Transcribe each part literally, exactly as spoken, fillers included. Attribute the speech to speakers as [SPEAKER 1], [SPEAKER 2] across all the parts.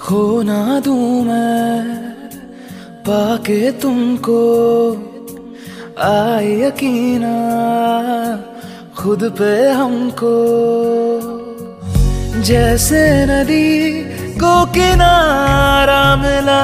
[SPEAKER 1] खो ना दूं मैं पाके तुमको, आए यकीना खुद पे हमको। जैसे नदी को किनारा मिला,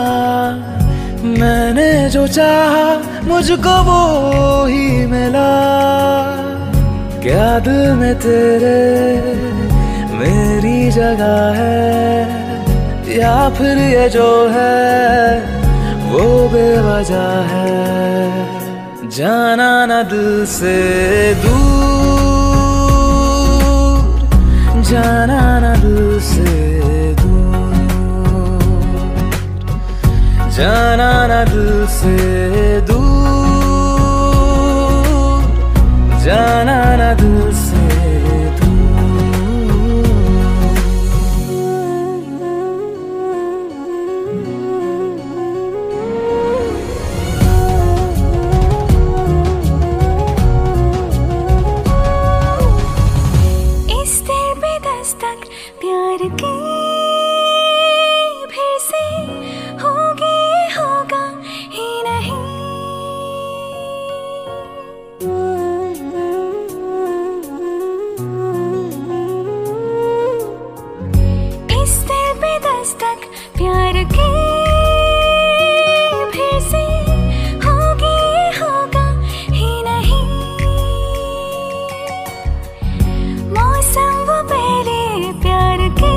[SPEAKER 1] मैंने जो चाहा मुझको वो ही मिला। क्या दिल में तेरे मेरी जगह है, या फिर ये जो है वो बेवजह है। जाना न दिल से दूर, जाना न दिल से दूर, जाना न दिल से दूर, जाना न दिल से
[SPEAKER 2] प्यार की फिर से होगी होगा ही नहीं। इस दिल पे दस्तक प्यार की फिर से होगी होगा ही नहीं। मौसम वो पहले प्यार के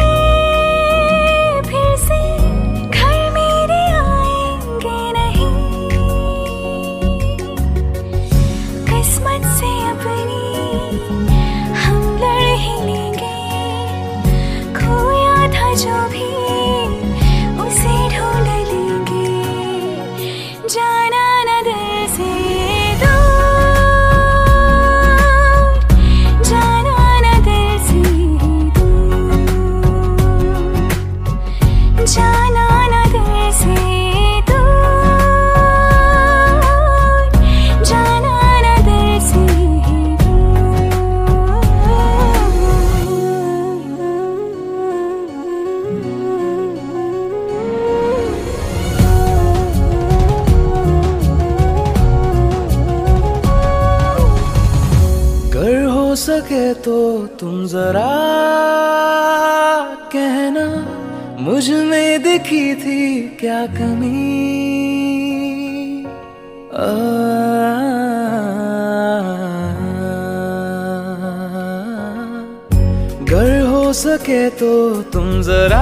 [SPEAKER 2] फिर से घर मेरे आएंगे नहीं। किस्मत से अपनी हम लड़ ही लेंगे, खोया था जो भी उसे ढूंढ लेंगे। जाना न दिल से जाना न दिल से दूर, जाना न दिल से
[SPEAKER 1] अगर हो सके तो तुम जरा कहना, मुझ में दिखी थी क्या कमी। आ, अगर हो सके तो तुम जरा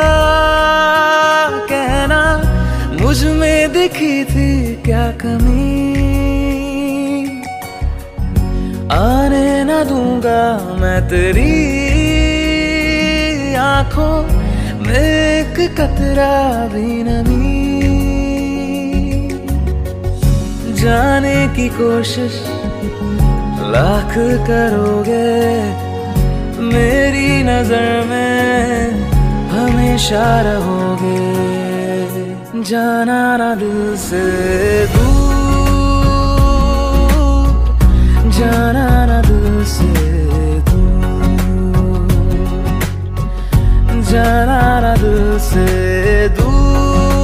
[SPEAKER 1] कहना, मुझ में दिखी थी क्या कमी। आने न दूंगा मैं तेरी आंखों में एक कतरा भी नमी। जाने की कोशिश लाख करोगे, मेरी नजर में हमेशा रहोगे। जाना ना दिल से दूर, जाना ना दिल से दूर, जाना ना दिल से दूर,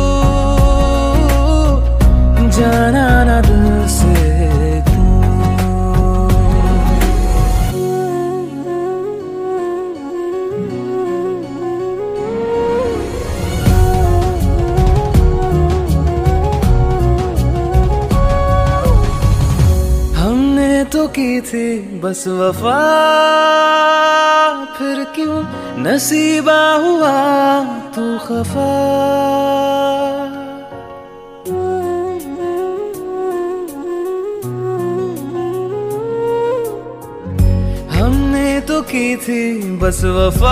[SPEAKER 1] जाना ना दिल से तो की थी बस वफा, फिर क्यों नसीबा हुआ तू खफा। हमने तो की थी बस वफा,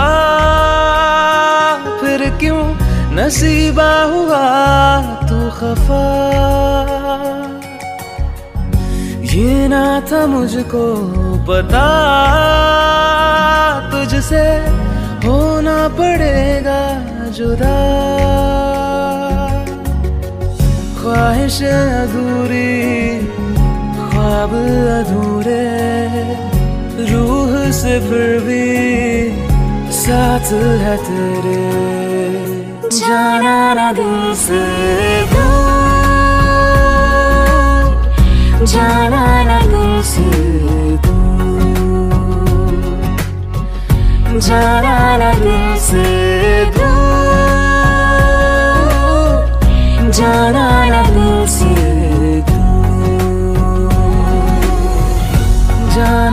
[SPEAKER 1] फिर क्यों नसीबा हुआ तू खफा। ये ना था मुझको पता, तुझसे होना पड़ेगा जुदा। ख्वाहिश अधूरी, ख्वाब अधूरे, रूह से फिर भी साथ है तेरे,
[SPEAKER 2] जाना ना दिल से दूर, जाना ना दिल से दूर, जाना ना दिल से दूर, जाना ना दिल से दूर, जाना